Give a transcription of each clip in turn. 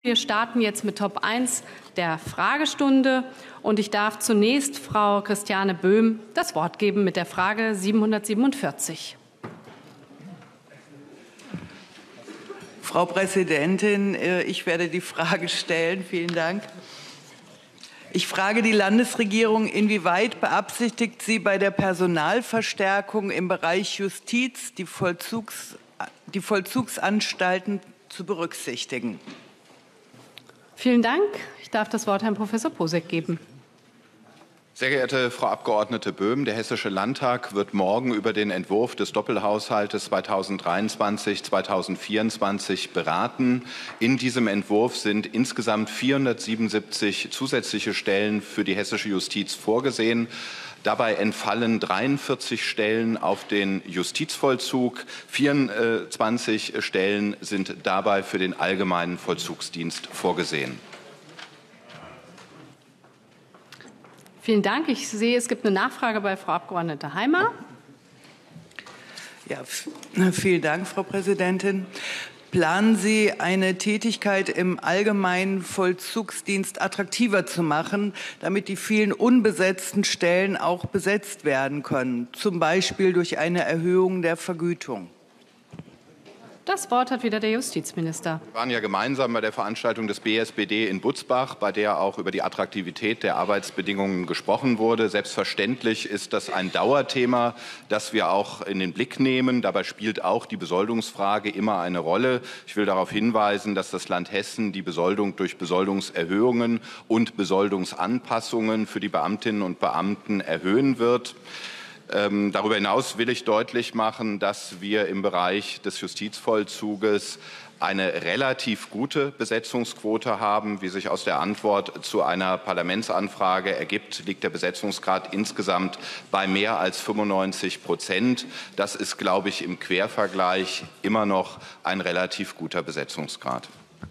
Wir starten jetzt mit Top 1 der Fragestunde und ich darf zunächst Frau Christiane Böhm das Wort geben mit der Frage 747. Frau Präsidentin, ich werde die Frage stellen. Vielen Dank. Ich frage die Landesregierung, inwieweit beabsichtigt sie bei der Personalverstärkung im Bereich Justiz die Vollzugsanstalten zu berücksichtigen? Vielen Dank. Ich darf das Wort Herrn Professor Posek geben. Sehr geehrte Frau Abgeordnete Böhm, der Hessische Landtag wird morgen über den Entwurf des Doppelhaushaltes 2023-2024 beraten. In diesem Entwurf sind insgesamt 477 zusätzliche Stellen für die hessische Justiz vorgesehen. Dabei entfallen 43 Stellen auf den Justizvollzug, 24 Stellen sind dabei für den allgemeinen Vollzugsdienst vorgesehen. Vielen Dank. Ich sehe, es gibt eine Nachfrage bei Frau Abgeordnete Heimer. Ja, vielen Dank, Frau Präsidentin. Planen Sie, eine Tätigkeit im allgemeinen Vollzugsdienst attraktiver zu machen, damit die vielen unbesetzten Stellen auch besetzt werden können, zum Beispiel durch eine Erhöhung der Vergütung? Das Wort hat wieder der Justizminister. Wir waren ja gemeinsam bei der Veranstaltung des BSBD in Butzbach, bei der auch über die Attraktivität der Arbeitsbedingungen gesprochen wurde. Selbstverständlich ist das ein Dauerthema, das wir auch in den Blick nehmen. Dabei spielt auch die Besoldungsfrage immer eine Rolle. Ich will darauf hinweisen, dass das Land Hessen die Besoldung durch Besoldungserhöhungen und Besoldungsanpassungen für die Beamtinnen und Beamten erhöhen wird. Darüber hinaus will ich deutlich machen, dass wir im Bereich des Justizvollzuges eine relativ gute Besetzungsquote haben. Wie sich aus der Antwort zu einer Parlamentsanfrage ergibt, liegt der Besetzungsgrad insgesamt bei mehr als 95%. Das ist, glaube ich, im Quervergleich immer noch ein relativ guter Besetzungsgrad.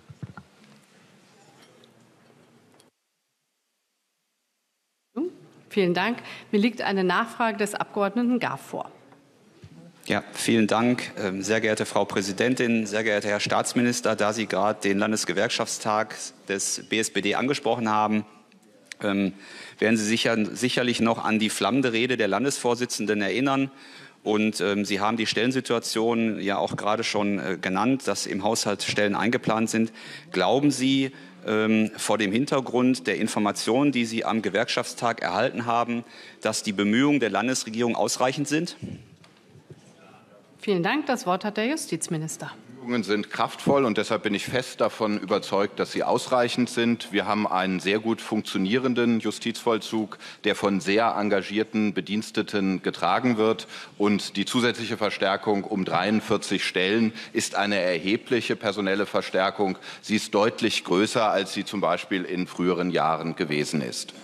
Vielen Dank. Mir liegt eine Nachfrage des Abgeordneten Garf vor. Ja, vielen Dank, sehr geehrte Frau Präsidentin, sehr geehrter Herr Staatsminister. Da Sie gerade den Landesgewerkschaftstag des BSBD angesprochen haben, werden Sie sicherlich noch an die flammende Rede der Landesvorsitzenden erinnern. Und Sie haben die Stellensituation ja auch gerade schon genannt, dass im Haushalt Stellen eingeplant sind. Glauben Sie, vor dem Hintergrund der Informationen, die Sie am Gewerkschaftstag erhalten haben, dass die Bemühungen der Landesregierung ausreichend sind? Vielen Dank. Das Wort hat der Justizminister. Die Bemühungen sind kraftvoll und deshalb bin ich fest davon überzeugt, dass sie ausreichend sind. Wir haben einen sehr gut funktionierenden Justizvollzug, der von sehr engagierten Bediensteten getragen wird. Und die zusätzliche Verstärkung um 43 Stellen ist eine erhebliche personelle Verstärkung. Sie ist deutlich größer, als sie zum Beispiel in früheren Jahren gewesen ist.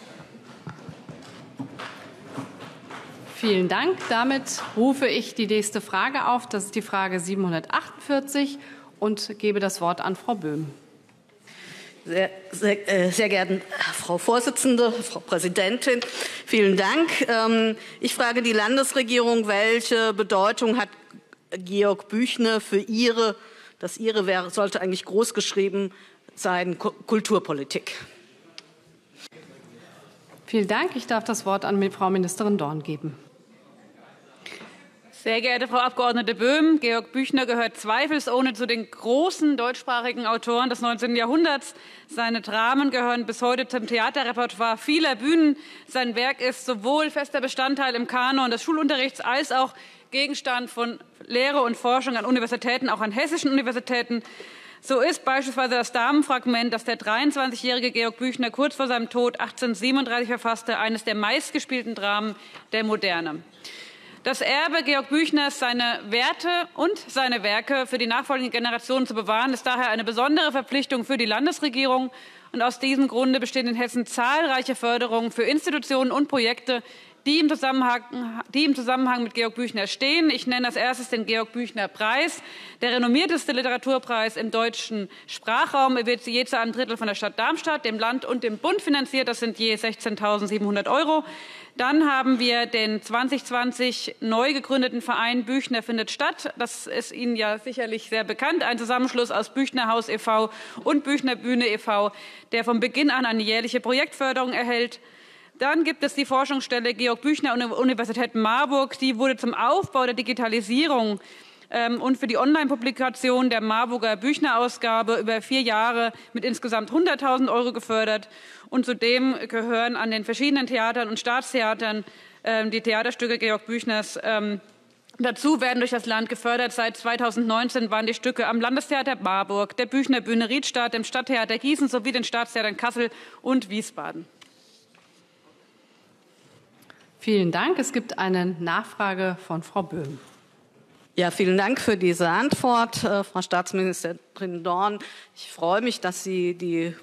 Vielen Dank. Damit rufe ich die nächste Frage auf. Das ist die Frage 748 und gebe das Wort an Frau Böhm. Sehr geehrte Frau Vorsitzende, Frau Präsidentin, vielen Dank. Ich frage die Landesregierung, welche Bedeutung hat Georg Büchner für das Ihre sollte eigentlich groß geschrieben sein, Kulturpolitik? Vielen Dank. Ich darf das Wort an Frau Ministerin Dorn geben. Sehr geehrte Frau Abgeordnete Böhm, Georg Büchner gehört zweifelsohne zu den großen deutschsprachigen Autoren des 19. Jahrhunderts. Seine Dramen gehören bis heute zum Theaterrepertoire vieler Bühnen. Sein Werk ist sowohl fester Bestandteil im Kanon des Schulunterrichts als auch Gegenstand von Lehre und Forschung an Universitäten, auch an hessischen Universitäten. So ist beispielsweise das Damenfragment, das der 23-jährige Georg Büchner kurz vor seinem Tod 1837 verfasste, eines der meistgespielten Dramen der Moderne. Das Erbe Georg Büchners, seine Werte und seine Werke für die nachfolgenden Generationen zu bewahren, ist daher eine besondere Verpflichtung für die Landesregierung. Und aus diesem Grunde bestehen in Hessen zahlreiche Förderungen für Institutionen und Projekte, die im Zusammenhang mit Georg Büchner stehen. Ich nenne als erstes den Georg-Büchner-Preis, der renommierteste Literaturpreis im deutschen Sprachraum. Er wird je zu einem Drittel von der Stadt Darmstadt, dem Land und dem Bund finanziert. Das sind je 16.700 €. Dann haben wir den 2020 neu gegründeten Verein Büchner findet statt. Das ist Ihnen ja sicherlich sehr bekannt. Ein Zusammenschluss aus Büchnerhaus e.V. und Büchner Bühne e.V., der von Beginn an eine jährliche Projektförderung erhält. Dann gibt es die Forschungsstelle Georg Büchner Universität Marburg. Die wurde zum Aufbau der Digitalisierung und für die Online-Publikation der Marburger Büchner-Ausgabe über 4 Jahre mit insgesamt 100.000 € gefördert. Und zudem gehören an den verschiedenen Theatern und Staatstheatern die Theaterstücke Georg Büchners dazu, werden durch das Land gefördert. Seit 2019 waren die Stücke am Landestheater Marburg, der Büchner Bühne Riedstadt, dem Stadttheater Gießen sowie den Staatstheatern Kassel und Wiesbaden. Vielen Dank. Es gibt eine Nachfrage von Frau Böhm. Ja, vielen Dank für diese Antwort, Frau Staatsministerin Dorn. Ich freue mich, dass Sie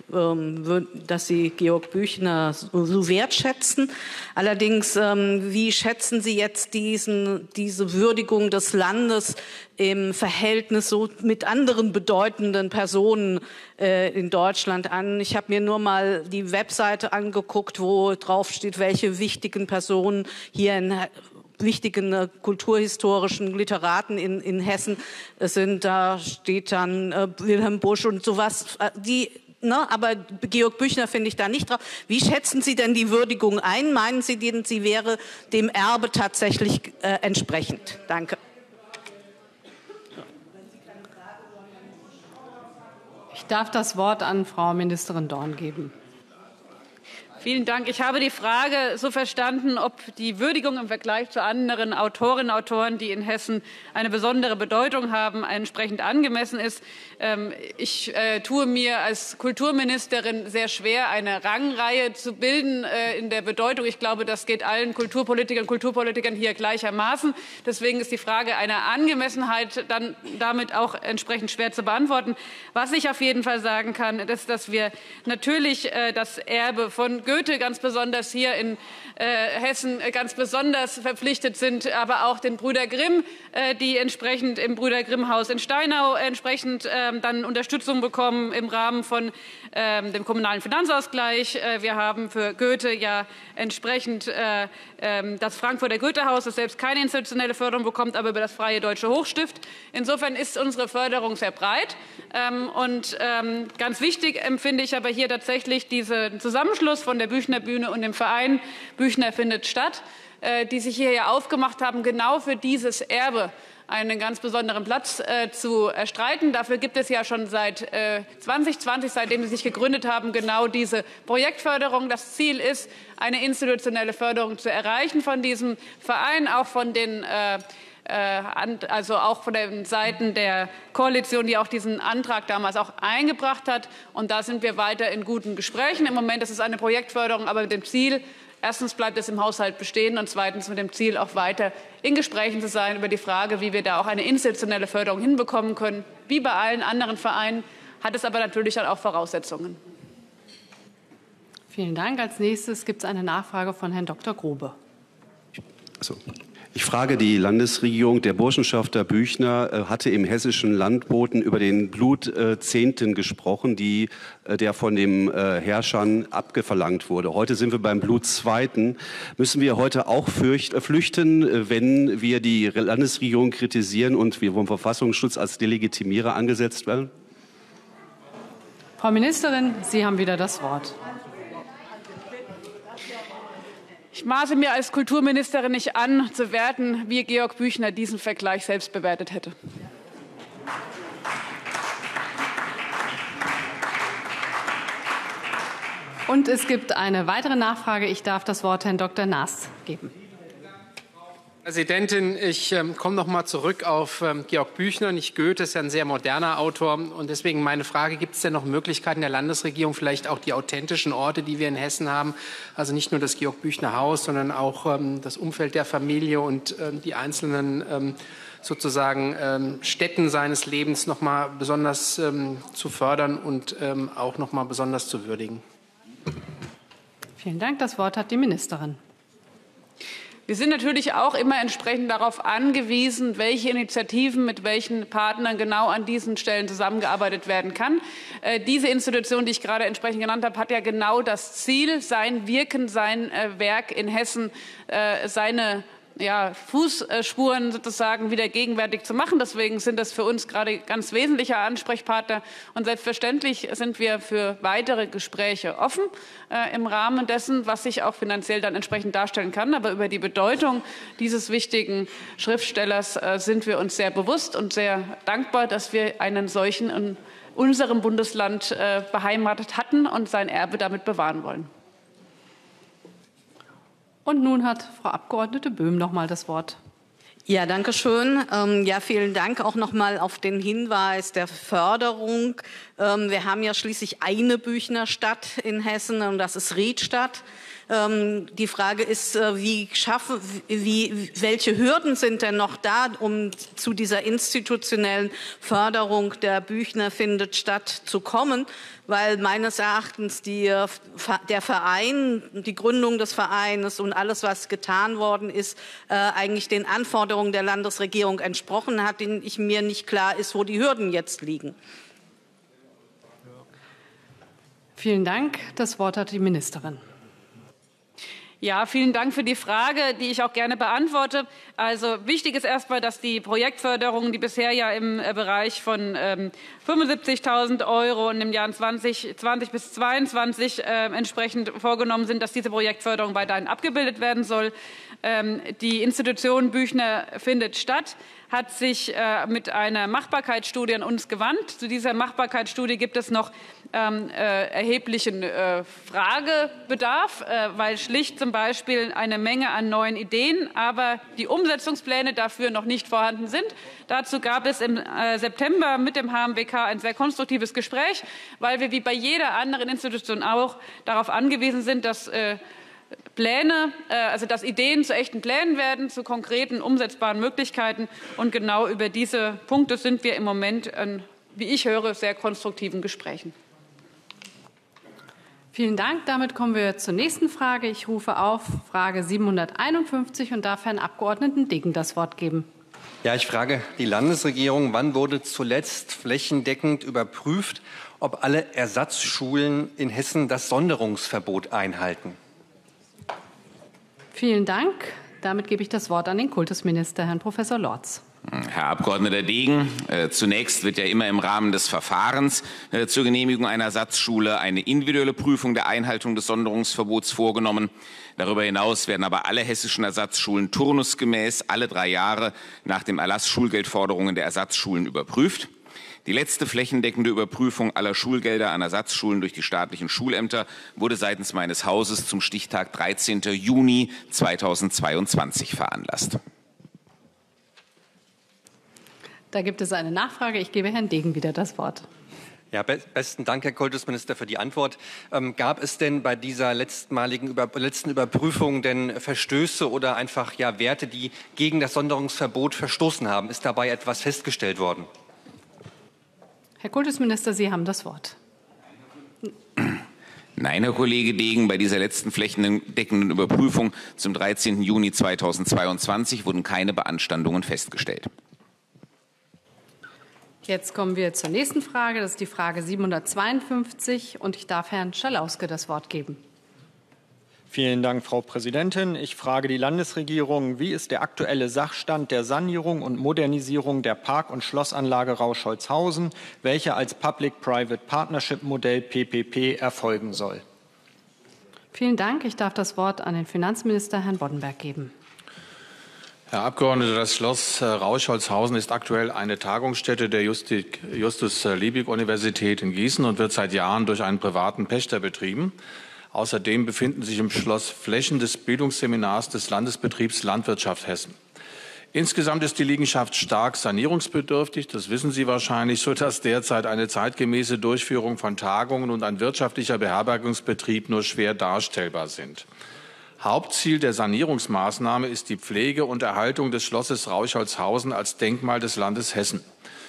Georg Büchner so wertschätzen. Allerdings, wie schätzen Sie jetzt diese Würdigung des Landes im Verhältnis so mit anderen bedeutenden Personen in Deutschland an? Ich habe mir nur mal die Webseite angeguckt, wo drauf steht, welche wichtigen Personen hier in wichtigen kulturhistorischen Literaten in Hessen sind. Da steht dann Wilhelm Busch und sowas. Aber Georg Büchner finde ich da nicht drauf. Wie schätzen Sie denn die Würdigung ein? Meinen Sie, sie wäre dem Erbe tatsächlich entsprechend? Danke. Ich darf das Wort an Frau Ministerin Dorn geben. Vielen Dank. Ich habe die Frage so verstanden, ob die Würdigung im Vergleich zu anderen Autorinnen und Autoren, die in Hessen eine besondere Bedeutung haben, entsprechend angemessen ist. Ich tue mir als Kulturministerin sehr schwer, eine Rangreihe zu bilden in der Bedeutung. Ich glaube, das geht allen Kulturpolitikern und Kulturpolitikern hier gleichermaßen. Deswegen ist die Frage einer Angemessenheit dann damit auch entsprechend schwer zu beantworten. Was ich auf jeden Fall sagen kann, ist, dass wir natürlich das Erbe von Goethe ganz besonders hier in Hessen ganz besonders verpflichtet sind, aber auch den Brüder Grimm, die entsprechend im Brüder Grimm Haus in Steinau entsprechend dann Unterstützung bekommen im Rahmen von dem kommunalen Finanzausgleich. Wir haben für Goethe ja entsprechend das Frankfurter Goethehaus, das selbst keine institutionelle Förderung bekommt, aber über das Freie Deutsche Hochstift. Insofern ist unsere Förderung sehr breit. Ganz wichtig empfinde ich aber hier tatsächlich diesen Zusammenschluss von der Büchner Bühne und dem Verein Büchner findet statt, die sich hier ja aufgemacht haben, genau für dieses Erbe einen ganz besonderen Platz zu erstreiten. Dafür gibt es ja schon seit 2020, seitdem sie sich gegründet haben, genau diese Projektförderung. Das Ziel ist, eine institutionelle Förderung zu erreichen von diesem Verein, auch von den also auch von den Seiten der Koalition, die auch diesen Antrag damals auch eingebracht hat. Und da sind wir weiter in guten Gesprächen. Im Moment ist es eine Projektförderung, aber mit dem Ziel, erstens bleibt es im Haushalt bestehen und zweitens mit dem Ziel, auch weiter in Gesprächen zu sein über die Frage, wie wir da auch eine institutionelle Förderung hinbekommen können. Wie bei allen anderen Vereinen hat es aber natürlich dann auch Voraussetzungen. Vielen Dank. Als nächstes gibt es eine Nachfrage von Herrn Dr. Grobe. Ich frage die Landesregierung. Der Burschenschafter Büchner hatte im hessischen Landboten über den Blutzehnten gesprochen, der von den Herrschern abverlangt wurde. Heute sind wir beim Blutzweiten. Müssen wir heute auch flüchten, wenn wir die Landesregierung kritisieren und wir vom Verfassungsschutz als Delegitimierer angesetzt werden? Frau Ministerin, Sie haben wieder das Wort. Ich maße mir als Kulturministerin nicht an, zu werten, wie Georg Büchner diesen Vergleich selbst bewertet hätte. Und es gibt eine weitere Nachfrage. Ich darf das Wort Herrn Dr. Naas geben. Frau Präsidentin, ich komme noch mal zurück auf Georg Büchner. Nicht Goethe, ist ja ein sehr moderner Autor. Und deswegen meine Frage, gibt es denn noch Möglichkeiten der Landesregierung, vielleicht auch die authentischen Orte, die wir in Hessen haben, also nicht nur das Georg Büchner Haus, sondern auch das Umfeld der Familie und die einzelnen sozusagen Stätten seines Lebens noch mal besonders zu fördern und auch noch mal besonders zu würdigen? Vielen Dank. Das Wort hat die Ministerin. Wir sind natürlich auch immer entsprechend darauf angewiesen, welche Initiativen mit welchen Partnern genau an diesen Stellen zusammengearbeitet werden kann. Diese Institution, die ich gerade entsprechend genannt habe, hat ja genau das Ziel, sein Wirken, sein Werk in Hessen, seine Fußspuren sozusagen wieder gegenwärtig zu machen. Deswegen sind das für uns gerade ganz wesentliche Ansprechpartner. Und selbstverständlich sind wir für weitere Gespräche offen im Rahmen dessen, was sich auch finanziell dann entsprechend darstellen kann. Aber über die Bedeutung dieses wichtigen Schriftstellers sind wir uns sehr bewusst und sehr dankbar, dass wir einen solchen in unserem Bundesland beheimatet hatten und sein Erbe damit bewahren wollen. Und nun hat Frau Abgeordnete Böhm noch mal das Wort. Ja, danke schön. Vielen Dank auch noch mal auf den Hinweis der Förderung. Wir haben ja schließlich eine Büchnerstadt in Hessen und das ist Riedstadt. Die Frage ist, welche Hürden sind denn noch da, um zu dieser institutionellen Förderung der Büchner findet statt zu kommen? Weil meines Erachtens der Verein, die Gründung des Vereines und alles, was getan worden ist, eigentlich den Anforderungen der Landesregierung entsprochen hat, denen mir nicht klar ist, wo die Hürden jetzt liegen. Vielen Dank. Das Wort hat die Ministerin. Ja, vielen Dank für die Frage, die ich auch gerne beantworte. Also wichtig ist erstmal, dass die Projektförderungen, die bisher ja im Bereich von 75.000 € in den Jahren 2020 bis 2022 entsprechend vorgenommen sind, dass diese Projektförderung weiterhin abgebildet werden soll. Die Institution Büchner findet statt, hat sich mit einer Machbarkeitsstudie an uns gewandt. Zu dieser Machbarkeitsstudie gibt es noch erheblichen Fragebedarf, weil schlicht zum Beispiel eine Menge an neuen Ideen, aber die Umsetzungspläne dafür noch nicht vorhanden sind. Dazu gab es im September mit dem HMWK ein sehr konstruktives Gespräch, weil wir wie bei jeder anderen Institution auch darauf angewiesen sind, dass dass Ideen zu echten Plänen werden, zu konkreten, umsetzbaren Möglichkeiten. Und genau über diese Punkte sind wir im Moment in, wie ich höre, sehr konstruktiven Gesprächen. Vielen Dank. Damit kommen wir zur nächsten Frage. Ich rufe auf Frage 751 und darf Herrn Abgeordneten Degen das Wort geben. Ja, ich frage die Landesregierung, wann wurde zuletzt flächendeckend überprüft, ob alle Ersatzschulen in Hessen das Sonderungsverbot einhalten? Vielen Dank. Damit gebe ich das Wort an den Kultusminister, Herrn Professor Lorz. Herr Abgeordneter Degen, zunächst wird ja immer im Rahmen des Verfahrens zur Genehmigung einer Ersatzschule eine individuelle Prüfung der Einhaltung des Sonderungsverbots vorgenommen. Darüber hinaus werden aber alle hessischen Ersatzschulen turnusgemäß alle 3 Jahre nach dem Erlass Schulgeldforderungen der Ersatzschulen überprüft. Die letzte flächendeckende Überprüfung aller Schulgelder an Ersatzschulen durch die staatlichen Schulämter wurde seitens meines Hauses zum Stichtag 13. Juni 2022 veranlasst. Da gibt es eine Nachfrage. Ich gebe Herrn Degen wieder das Wort. Ja, besten Dank, Herr Kultusminister, für die Antwort. Gab es denn bei dieser letzten Überprüfung denn Verstöße oder einfach Werte, die gegen das Sonderungsverbot verstoßen haben? Ist dabei etwas festgestellt worden? Herr Kultusminister, Sie haben das Wort. Nein, Herr Kollege Degen, bei dieser letzten flächendeckenden Überprüfung zum 13. Juni 2022 wurden keine Beanstandungen festgestellt. Jetzt kommen wir zur nächsten Frage. Das ist die Frage 752 und ich darf Herrn Schalauske das Wort geben. Vielen Dank, Frau Präsidentin. Ich frage die Landesregierung, wie ist der aktuelle Sachstand der Sanierung und Modernisierung der Park- und Schlossanlage Rauschholzhausen, welche als Public-Private Partnership-Modell PPP erfolgen soll? Vielen Dank. Ich darf das Wort an den Finanzminister, Herrn Boddenberg, geben. Herr Abgeordneter, das Schloss Rauschholzhausen ist aktuell eine Tagungsstätte der Justus-Liebig-Universität in Gießen und wird seit Jahren durch einen privaten Pächter betrieben. Außerdem befinden sich im Schloss Flächen des Bildungsseminars des Landesbetriebs Landwirtschaft Hessen. Insgesamt ist die Liegenschaft stark sanierungsbedürftig, das wissen Sie wahrscheinlich, sodass derzeit eine zeitgemäße Durchführung von Tagungen und ein wirtschaftlicher Beherbergungsbetrieb nur schwer darstellbar sind. Hauptziel der Sanierungsmaßnahme ist die Pflege und Erhaltung des Schlosses Rauschholzhausen als Denkmal des Landes Hessen.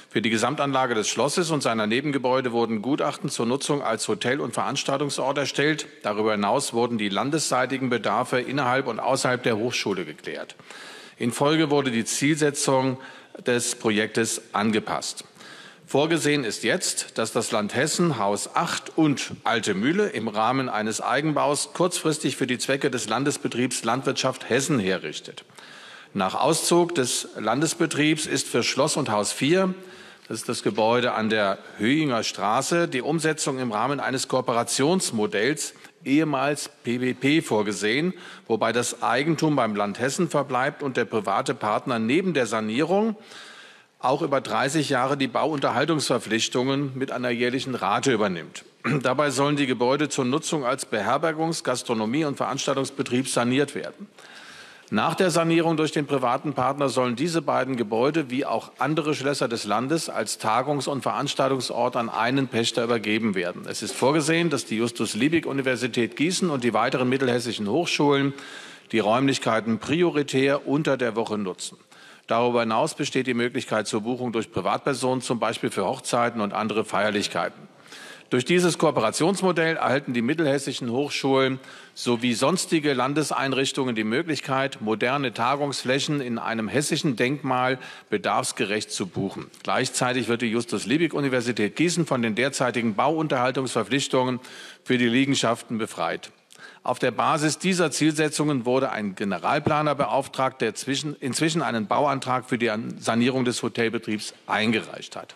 Für die Gesamtanlage des Schlosses und seiner Nebengebäude wurden Gutachten zur Nutzung als Hotel- und Veranstaltungsort erstellt. Darüber hinaus wurden die landesseitigen Bedarfe innerhalb und außerhalb der Hochschule geklärt. In Folge wurde die Zielsetzung des Projektes angepasst. Vorgesehen ist jetzt, dass das Land Hessen Haus 8 und Alte Mühle im Rahmen eines Eigenbaus kurzfristig für die Zwecke des Landesbetriebs Landwirtschaft Hessen herrichtet. Nach Auszug des Landesbetriebs ist für Schloss und Haus 4, das ist das Gebäude an der Höhinger Straße, die Umsetzung im Rahmen eines Kooperationsmodells, ehemals PPP, vorgesehen, wobei das Eigentum beim Land Hessen verbleibt und der private Partner neben der Sanierung auch über 30 Jahre die Bauunterhaltungsverpflichtungen mit einer jährlichen Rate übernimmt. Dabei sollen die Gebäude zur Nutzung als Beherbergungs-, Gastronomie- und Veranstaltungsbetrieb saniert werden. Nach der Sanierung durch den privaten Partner sollen diese beiden Gebäude wie auch andere Schlösser des Landes als Tagungs- und Veranstaltungsort an einen Pächter übergeben werden. Es ist vorgesehen, dass die Justus-Liebig-Universität Gießen und die weiteren mittelhessischen Hochschulen die Räumlichkeiten prioritär unter der Woche nutzen. Darüber hinaus besteht die Möglichkeit zur Buchung durch Privatpersonen, zum Beispiel für Hochzeiten und andere Feierlichkeiten. Durch dieses Kooperationsmodell erhalten die mittelhessischen Hochschulen sowie sonstige Landeseinrichtungen die Möglichkeit, moderne Tagungsflächen in einem hessischen Denkmal bedarfsgerecht zu buchen. Gleichzeitig wird die Justus-Liebig-Universität Gießen von den derzeitigen Bauunterhaltungsverpflichtungen für die Liegenschaften befreit. Auf der Basis dieser Zielsetzungen wurde ein Generalplaner beauftragt, der inzwischen einen Bauantrag für die Sanierung des Hotelbetriebs eingereicht hat.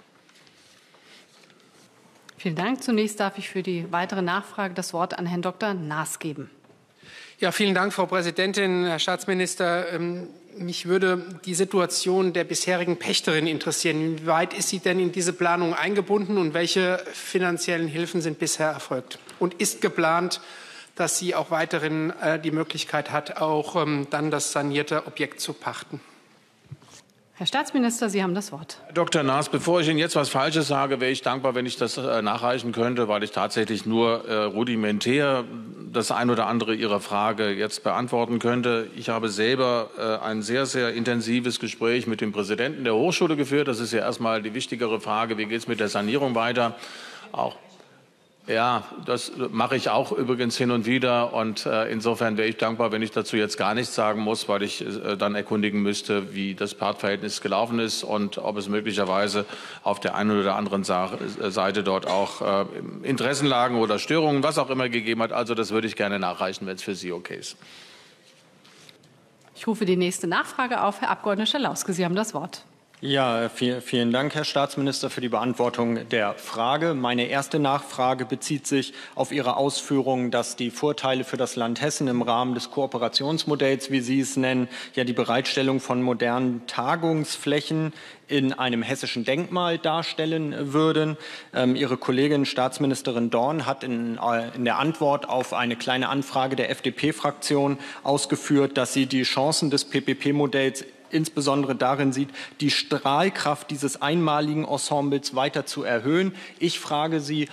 Vielen Dank. Zunächst darf ich für die weitere Nachfrage das Wort an Herrn Dr. Naas geben. Ja, vielen Dank, Frau Präsidentin, Herr Staatsminister. Mich würde die Situation der bisherigen Pächterin interessieren. Inwieweit ist sie denn in diese Planung eingebunden und welche finanziellen Hilfen sind bisher erfolgt? Und ist geplant, dass sie auch weiterhin die Möglichkeit hat, auch dann das sanierte Objekt zu pachten? Herr Staatsminister, Sie haben das Wort. Herr Dr. Naas, bevor ich Ihnen jetzt was Falsches sage, wäre ich dankbar, wenn ich das nachreichen könnte, weil ich tatsächlich nur rudimentär das ein oder andere Ihrer Frage jetzt beantworten könnte. Ich habe selber ein sehr, sehr intensives Gespräch mit dem Präsidenten der Hochschule geführt. Das ist ja erstmal die wichtigere Frage, wie geht es mit der Sanierung weiter? Ja, das mache ich auch übrigens hin und wieder. Und insofern wäre ich dankbar, wenn ich dazu jetzt gar nichts sagen muss, weil ich dann erkundigen müsste, wie das Partverhältnis gelaufen ist und ob es möglicherweise auf der einen oder anderen Seite dort auch Interessenlagen oder Störungen, was auch immer gegeben hat. Also das würde ich gerne nachreichen, wenn es für Sie okay ist. Ich rufe die nächste Nachfrage auf. Herr Abgeordneter Schalauske, Sie haben das Wort. Ja, vielen Dank, Herr Staatsminister, für die Beantwortung der Frage. Meine erste Nachfrage bezieht sich auf Ihre Ausführungen, dass die Vorteile für das Land Hessen im Rahmen des Kooperationsmodells, wie Sie es nennen, ja die Bereitstellung von modernen Tagungsflächen in einem hessischen Denkmal darstellen würden. Ihre Kollegin Staatsministerin Dorn hat in der Antwort auf eine kleine Anfrage der FDP-Fraktion ausgeführt, dass sie die Chancen des PPP-Modells insbesondere darin sieht, die Strahlkraft dieses einmaligen Ensembles weiter zu erhöhen. Ich frage Sie,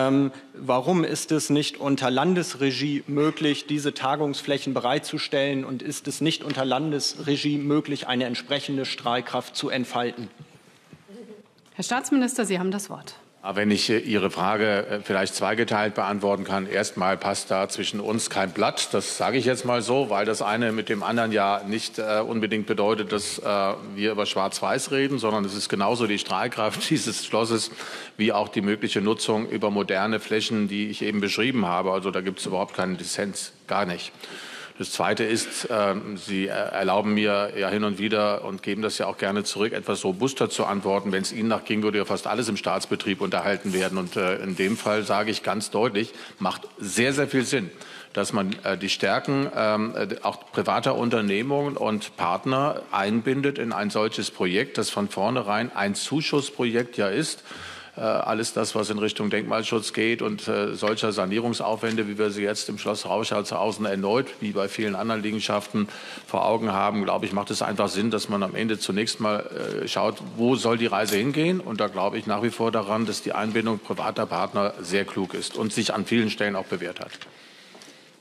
warum ist es nicht unter Landesregie möglich, diese Tagungsflächen bereitzustellen, und ist es nicht unter Landesregie möglich, eine entsprechende Strahlkraft zu entfalten? Herr Staatsminister, Sie haben das Wort. Wenn ich Ihre Frage vielleicht zweigeteilt beantworten kann. Erstmal passt da zwischen uns kein Blatt. Das sage ich jetzt mal so, weil das eine mit dem anderen ja nicht unbedingt bedeutet, dass wir über Schwarz-Weiß reden, sondern es ist genauso die Strahlkraft dieses Schlosses wie auch die mögliche Nutzung über moderne Flächen, die ich eben beschrieben habe. Also da gibt es überhaupt keinen Dissens, gar nicht. Das Zweite ist, Sie erlauben mir ja hin und wieder und geben das ja auch gerne zurück, etwas robuster zu antworten. Wenn es Ihnen nachging, würde ja fast alles im Staatsbetrieb unterhalten werden. Und in dem Fall sage ich ganz deutlich, macht sehr, sehr viel Sinn, dass man die Stärken auch privater Unternehmungen und Partner einbindet in ein solches Projekt, das von vornherein ein Zuschussprojekt ja ist. Alles das, was in Richtung Denkmalschutz geht und solcher Sanierungsaufwände, wie wir sie jetzt im Schloss Rauschholzhausen erneut, wie bei vielen anderen Liegenschaften, vor Augen haben, glaube ich, macht es einfach Sinn, dass man am Ende zunächst mal schaut, wo soll die Reise hingehen. Und da glaube ich nach wie vor daran, dass die Einbindung privater Partner sehr klug ist und sich an vielen Stellen auch bewährt hat.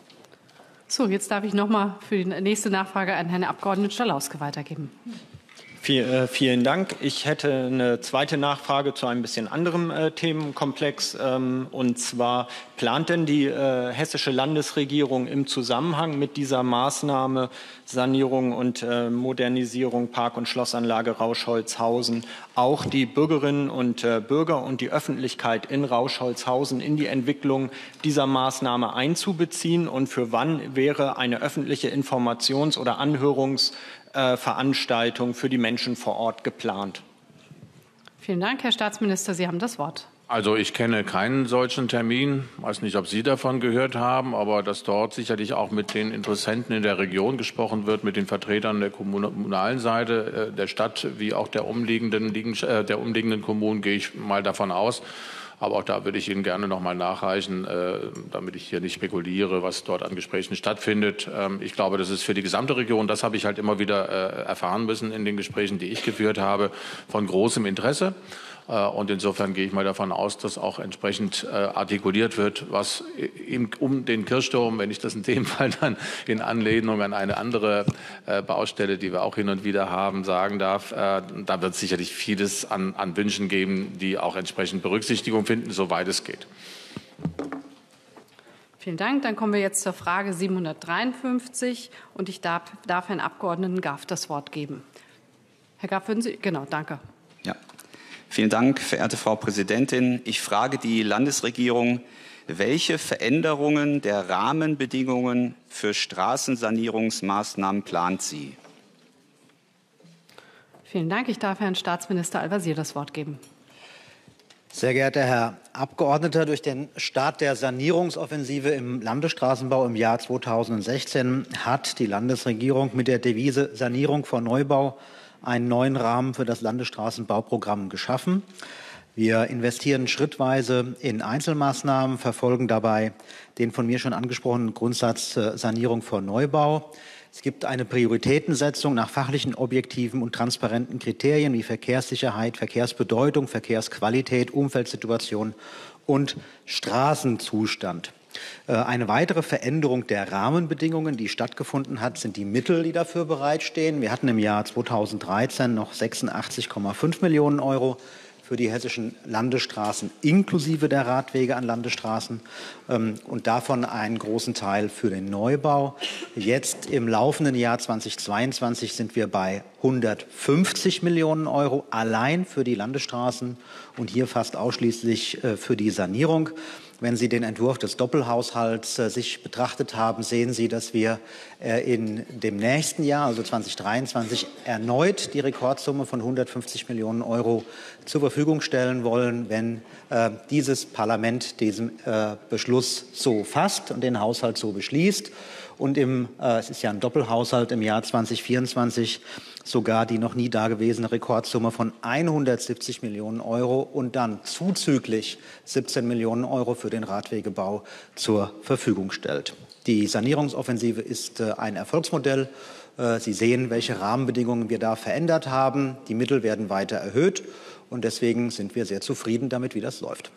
So, jetzt darf ich noch mal für die nächste Nachfrage an Herrn Abgeordneten Schalauske weitergeben. Vielen Dank. Ich hätte eine zweite Nachfrage zu einem bisschen anderem Themenkomplex. Und zwar, plant denn die hessische Landesregierung im Zusammenhang mit dieser Maßnahme Sanierung und Modernisierung Park- und Schlossanlage Rauschholzhausen auch die Bürgerinnen und Bürger und die Öffentlichkeit in Rauschholzhausen in die Entwicklung dieser Maßnahme einzubeziehen? Und für wann wäre eine öffentliche Informations- oder Anhörungsveranstaltung für die Menschen vor Ort geplant? Vielen Dank, Herr Staatsminister. Sie haben das Wort. Also ich kenne keinen solchen Termin. Ich weiß nicht, ob Sie davon gehört haben, aber dass dort sicherlich auch mit den Interessenten in der Region gesprochen wird, mit den Vertretern der kommunalen Seite der Stadt wie auch der umliegenden Kommunen, gehe ich mal davon aus. Aber auch da würde ich Ihnen gerne noch mal nachreichen, damit ich hier nicht spekuliere, was dort an Gesprächen stattfindet. Ich glaube, das ist für die gesamte Region, das habe ich halt immer wieder erfahren müssen in den Gesprächen, die ich geführt habe, von großem Interesse. Und insofern gehe ich mal davon aus, dass auch entsprechend artikuliert wird, was um den Kirchturm, wenn ich das in dem Fall dann in Anlehnung an eine andere Baustelle, die wir auch hin und wieder haben, sagen darf. Da wird es sicherlich vieles an Wünschen geben, die auch entsprechend Berücksichtigung finden, soweit es geht. Vielen Dank. Dann kommen wir jetzt zur Frage 753 und ich darf Herrn Abgeordneten Gaff das Wort geben. Herr Gaff, würden Sie? Genau, danke. Ja. Vielen Dank, verehrte Frau Präsidentin. Ich frage die Landesregierung, welche Veränderungen der Rahmenbedingungen für Straßensanierungsmaßnahmen plant sie? Vielen Dank. Ich darf Herrn Staatsminister Al-Wazir das Wort geben. Sehr geehrter Herr Abgeordneter, durch den Start der Sanierungsoffensive im Landesstraßenbau im Jahr 2016 hat die Landesregierung mit der Devise Sanierung vor Neubau einen neuen Rahmen für das Landesstraßenbauprogramm geschaffen. Wir investieren schrittweise in Einzelmaßnahmen, verfolgen dabei den von mir schon angesprochenen Grundsatz Sanierung vor Neubau. Es gibt eine Prioritätensetzung nach fachlichen, objektiven und transparenten Kriterien wie Verkehrssicherheit, Verkehrsbedeutung, Verkehrsqualität, Umfeldsituation und Straßenzustand. Eine weitere Veränderung der Rahmenbedingungen, die stattgefunden hat, sind die Mittel, die dafür bereitstehen. Wir hatten im Jahr 2013 noch 86,5 Millionen Euro für die hessischen Landesstraßen inklusive der Radwege an Landesstraßen und davon einen großen Teil für den Neubau. Jetzt im laufenden Jahr 2022 sind wir bei 150 Millionen Euro allein für die Landesstraßen und hier fast ausschließlich für die Sanierung. Wenn Sie den Entwurf des Doppelhaushalts sich betrachtet haben, sehen Sie, dass wir in dem nächsten Jahr, also 2023, erneut die Rekordsumme von 150 Millionen Euro zur Verfügung stellen wollen, wenn dieses Parlament diesen Beschluss so fasst und den Haushalt so beschließt. Und es ist ja ein Doppelhaushalt im Jahr 2024 sogar die noch nie dagewesene Rekordsumme von 170 Millionen Euro und dann zuzüglich 17 Millionen Euro für den Radwegebau zur Verfügung stellt. Die Sanierungsoffensive ist ein Erfolgsmodell. Sie sehen, welche Rahmenbedingungen wir da verändert haben. Die Mittel werden weiter erhöht und deswegen sind wir sehr zufrieden damit, wie das läuft.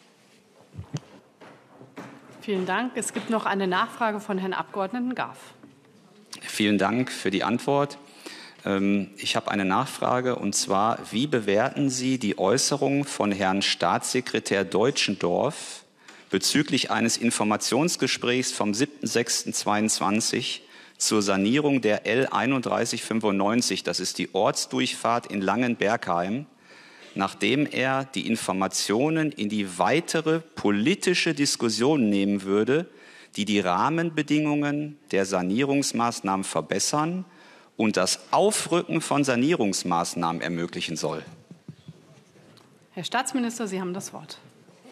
Vielen Dank. Es gibt noch eine Nachfrage von Herrn Abgeordneten Gaff. Vielen Dank für die Antwort. Ich habe eine Nachfrage, und zwar, wie bewerten Sie die Äußerung von Herrn Staatssekretär Deutschendorf bezüglich eines Informationsgesprächs vom 7.6.22 zur Sanierung der L 3195, das ist die Ortsdurchfahrt in Langenbergheim, nachdem er die Informationen in die weitere politische Diskussion nehmen würde, die die Rahmenbedingungen der Sanierungsmaßnahmen verbessern und das Aufrücken von Sanierungsmaßnahmen ermöglichen soll? Herr Staatsminister, Sie haben das Wort.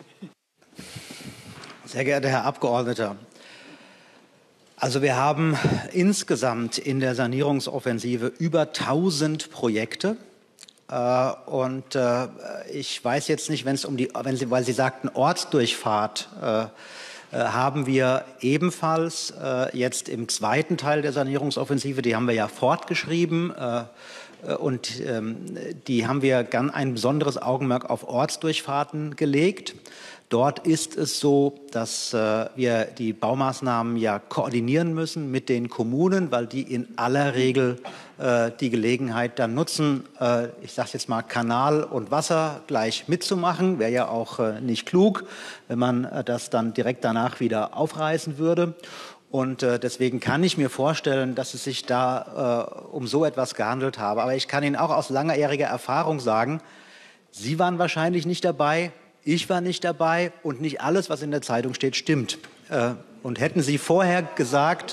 Sehr geehrter Herr Abgeordneter, also wir haben insgesamt in der Sanierungsoffensive über 1000 Projekte. Und ich weiß jetzt nicht, weil Sie sagten Ortsdurchfahrt, haben wir ebenfalls jetzt im zweiten Teil der Sanierungsoffensive, die haben wir ja fortgeschrieben und die haben wir ein besonderes Augenmerk auf Ortsdurchfahrten gelegt. Dort ist es so, dass wir die Baumaßnahmen ja koordinieren müssen mit den Kommunen, weil die in aller Regel die Gelegenheit dann nutzen, ich sage jetzt mal Kanal und Wasser gleich mitzumachen. Wäre ja auch nicht klug, wenn man das dann direkt danach wieder aufreißen würde. Und deswegen kann ich mir vorstellen, dass es sich da um so etwas gehandelt habe. Aber ich kann Ihnen auch aus langjähriger Erfahrung sagen, Sie waren wahrscheinlich nicht dabei, ich war nicht dabei und nicht alles, was in der Zeitung steht, stimmt. Und hätten Sie vorher gesagt,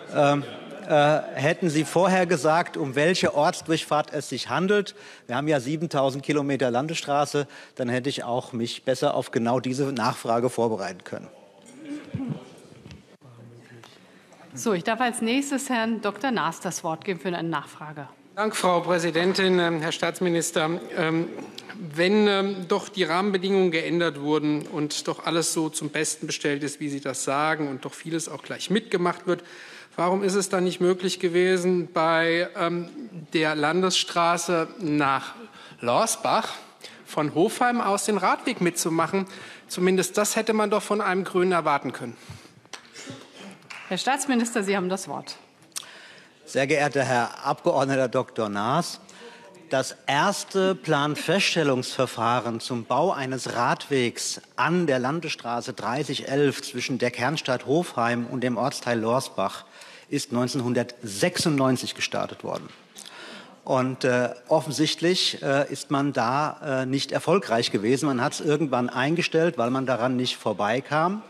um welche Ortsdurchfahrt es sich handelt, wir haben ja 7.000 Kilometer Landesstraße, dann hätte ich auch mich besser auf genau diese Nachfrage vorbereiten können. So, ich darf als nächstes Herrn Dr. Naas das Wort geben für eine Nachfrage. Dank, Frau Präsidentin, Herr Staatsminister. Wenn doch die Rahmenbedingungen geändert wurden und doch alles so zum Besten bestellt ist, wie Sie das sagen, und doch vieles auch gleich mitgemacht wird, warum ist es dann nicht möglich gewesen, bei der Landesstraße nach Lorsbach von Hofheim aus den Radweg mitzumachen? Zumindest das hätte man doch von einem Grünen erwarten können. Herr Staatsminister, Sie haben das Wort. Sehr geehrter Herr Abgeordneter Dr. Naas, das erste Planfeststellungsverfahren zum Bau eines Radwegs an der Landesstraße 3011 zwischen der Kernstadt Hofheim und dem Ortsteil Lorsbach ist 1996 gestartet worden. Und offensichtlich ist man da nicht erfolgreich gewesen. Man hat es irgendwann eingestellt, weil man daran nicht vorbeikam.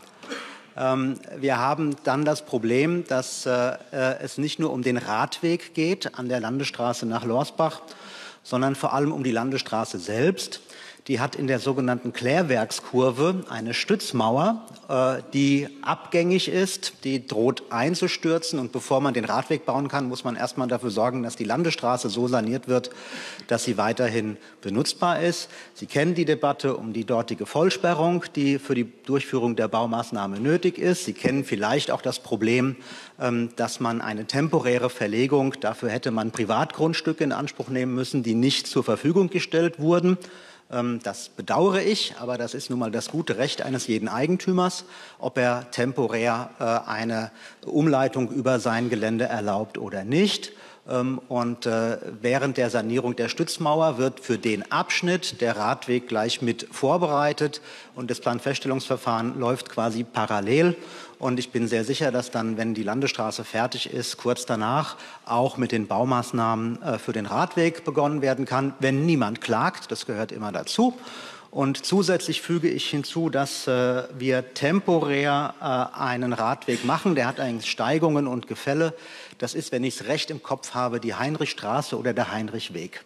Wir haben dann das Problem, dass es nicht nur um den Radweg geht an der Landesstraße nach Lorsbach, sondern vor allem um die Landesstraße selbst. Die hat in der sogenannten Klärwerkskurve eine Stützmauer, die abgängig ist, die droht einzustürzen. Und bevor man den Radweg bauen kann, muss man erstmal dafür sorgen, dass die Landesstraße so saniert wird, dass sie weiterhin benutzbar ist. Sie kennen die Debatte um die dortige Vollsperrung, die für die Durchführung der Baumaßnahme nötig ist. Sie kennen vielleicht auch das Problem, dass man eine temporäre Verlegung, dafür hätte man Privatgrundstücke in Anspruch nehmen müssen, die nicht zur Verfügung gestellt wurden. Das bedauere ich, aber das ist nun mal das gute Recht eines jeden Eigentümers, ob er temporär eine Umleitung über sein Gelände erlaubt oder nicht. Und während der Sanierung der Stützmauer wird für den Abschnitt der Radweg gleich mit vorbereitet und das Planfeststellungsverfahren läuft quasi parallel. Und ich bin sehr sicher, dass dann, wenn die Landesstraße fertig ist, kurz danach auch mit den Baumaßnahmen für den Radweg begonnen werden kann, wenn niemand klagt. Das gehört immer dazu. Und zusätzlich füge ich hinzu, dass wir temporär einen Radweg machen. Der hat eigentlich Steigungen und Gefälle. Das ist, wenn ich es recht im Kopf habe, die Heinrichstraße oder der Heinrichweg.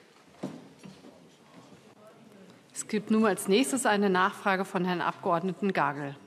Es gibt nun als nächstes eine Nachfrage von Herrn Abgeordneten Gagel.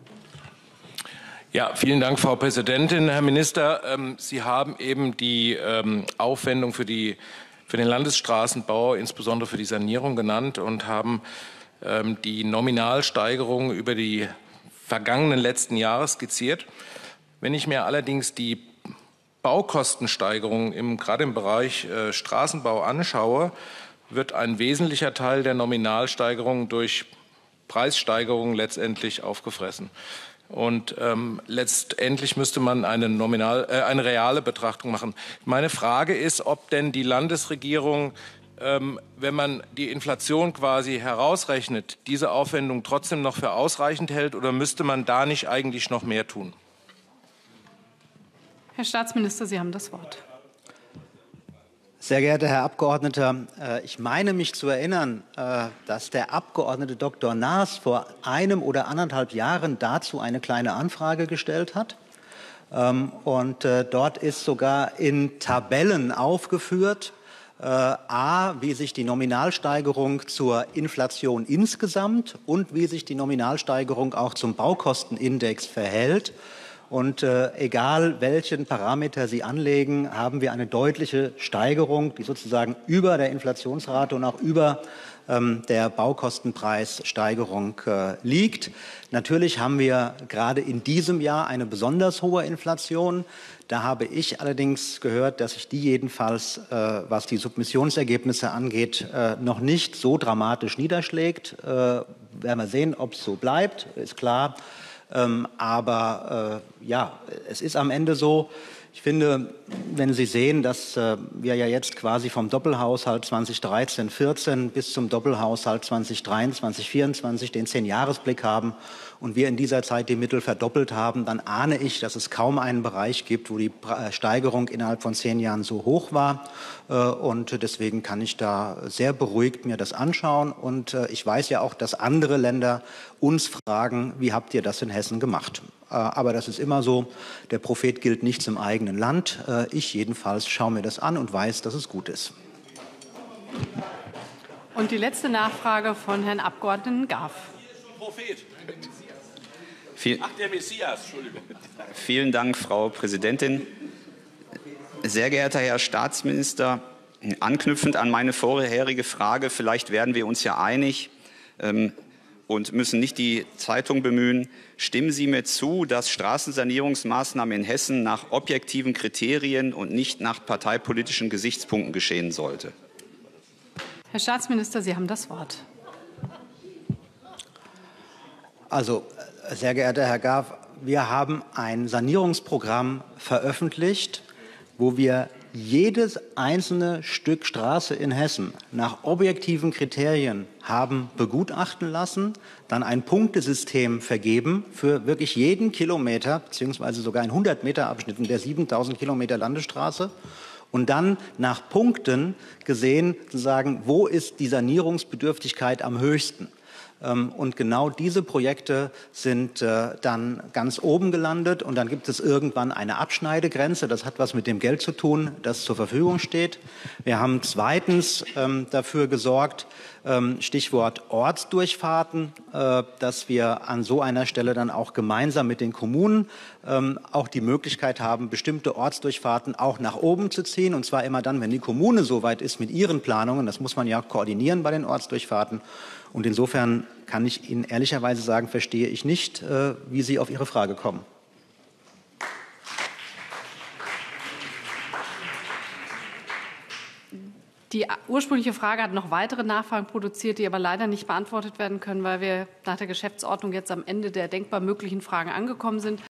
Ja, vielen Dank, Frau Präsidentin. Herr Minister, Sie haben eben die Aufwendung für den Landesstraßenbau, insbesondere für die Sanierung genannt und haben die Nominalsteigerung über die vergangenen letzten Jahre skizziert. Wenn ich mir allerdings die Baukostensteigerung gerade im Bereich Straßenbau anschaue, wird ein wesentlicher Teil der Nominalsteigerung durch Preissteigerungen letztendlich aufgefressen. Und letztendlich müsste man eine reale Betrachtung machen. Meine Frage ist, ob denn die Landesregierung, wenn man die Inflation quasi herausrechnet, diese Aufwendung trotzdem noch für ausreichend hält, oder müsste man da nicht eigentlich noch mehr tun? Herr Staatsminister, Sie haben das Wort. Sehr geehrter Herr Abgeordneter, ich meine mich zu erinnern, dass der Abgeordnete Dr. Naas vor 1 oder 1,5 Jahren dazu eine kleine Anfrage gestellt hat. Und dort ist sogar in Tabellen aufgeführt, wie sich die Nominalsteigerung zur Inflation insgesamt und wie sich die Nominalsteigerung auch zum Baukostenindex verhält. Und egal, welchen Parameter Sie anlegen, haben wir eine deutliche Steigerung, die sozusagen über der Inflationsrate und auch über der Baukostenpreissteigerung liegt. Natürlich haben wir gerade in diesem Jahr eine besonders hohe Inflation. Da habe ich allerdings gehört, dass sich die jedenfalls, was die Submissionsergebnisse angeht, noch nicht so dramatisch niederschlägt. Werden wir sehen, ob es so bleibt, ist klar. Aber ja, es ist am Ende so, Ich finde, wenn Sie sehen, dass wir ja jetzt quasi vom Doppelhaushalt 2013-14 bis zum Doppelhaushalt 2023-24 den 10-Jahres-Blick haben und wir in dieser Zeit die Mittel verdoppelt haben, dann ahne ich, dass es kaum einen Bereich gibt, wo die Steigerung innerhalb von 10 Jahren so hoch war. Und deswegen kann ich da sehr beruhigt mir das anschauen. Und ich weiß ja auch, dass andere Länder uns fragen, wie habt ihr das in Hessen gemacht? Aber das ist immer so, der Prophet gilt nichts im eigenen Land. Ich jedenfalls schaue mir das an und weiß, dass es gut ist. Und die letzte Nachfrage von Herrn Abgeordneten Graf. Der Messias, Entschuldigung. Vielen Dank, Frau Präsidentin. Sehr geehrter Herr Staatsminister, anknüpfend an meine vorherige Frage, vielleicht werden wir uns ja einig und müssen nicht die Zeitung bemühen. Stimmen Sie mir zu, dass Straßensanierungsmaßnahmen in Hessen nach objektiven Kriterien und nicht nach parteipolitischen Gesichtspunkten geschehen sollte? Herr Staatsminister, Sie haben das Wort. Also, sehr geehrter Herr Graf, wir haben ein Sanierungsprogramm veröffentlicht, wo wir jedes einzelne Stück Straße in Hessen nach objektiven Kriterien haben begutachten lassen, dann ein Punktesystem vergeben für wirklich jeden Kilometer, beziehungsweise sogar in 100-Meter-Abschnitten der 7.000 Kilometer Landesstraße. Und dann nach Punkten gesehen, zu sagen, wo ist die Sanierungsbedürftigkeit am höchsten. Und genau diese Projekte sind dann ganz oben gelandet. Und dann gibt es irgendwann eine Abschneidegrenze. Das hat was mit dem Geld zu tun, das zur Verfügung steht. Wir haben zweitens dafür gesorgt, Stichwort Ortsdurchfahrten, dass wir an so einer Stelle dann auch gemeinsam mit den Kommunen auch die Möglichkeit haben, bestimmte Ortsdurchfahrten auch nach oben zu ziehen. Und zwar immer dann, wenn die Kommune soweit ist mit ihren Planungen. Das muss man ja koordinieren bei den Ortsdurchfahrten. Und insofern kann ich Ihnen ehrlicherweise sagen, verstehe ich nicht, wie Sie auf Ihre Frage kommen. Die ursprüngliche Frage hat noch weitere Nachfragen produziert, die aber leider nicht beantwortet werden können, weil wir nach der Geschäftsordnung jetzt am Ende der denkbar möglichen Fragen angekommen sind.